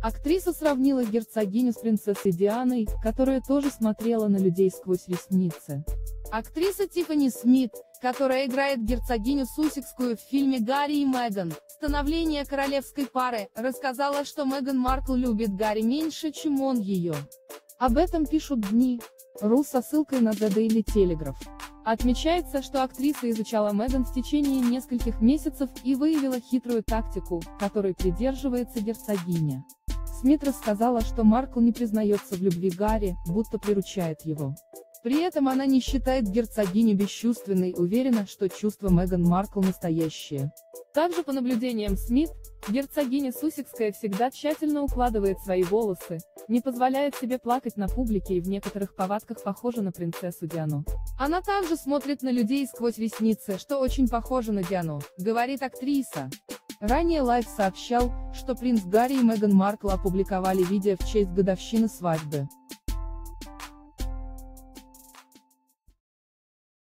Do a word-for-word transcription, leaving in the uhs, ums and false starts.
Актриса сравнила герцогиню с принцессой Дианой, которая тоже смотрела на людей сквозь ресницы. Актриса Тиффани Смит, которая играет герцогиню Суссекскую в фильме «Гарри и Меган. Становление королевской пары», рассказала, что Меган Маркл любит Гарри меньше, чем он ее. Об этом пишут дни точка ру со ссылкой на The Daily Telegraph. Отмечается, что актриса изучала Меган в течение нескольких месяцев и выявила хитрую тактику, которой придерживается герцогиня. Смит рассказала, что Маркл не признается в любви Гарри, будто приручает его. При этом она не считает герцогиню бесчувственной и уверена, что чувства Меган Маркл настоящие. Также по наблюдениям Смит, герцогиня Суссекская всегда тщательно укладывает свои волосы, не позволяет себе плакать на публике и в некоторых повадках похожа на принцессу Диану. Она также смотрит на людей сквозь ресницы, что очень похоже на Диану, говорит актриса. Ранее Life сообщал, что принц Гарри и Меган Маркл опубликовали видео в честь годовщины свадьбы.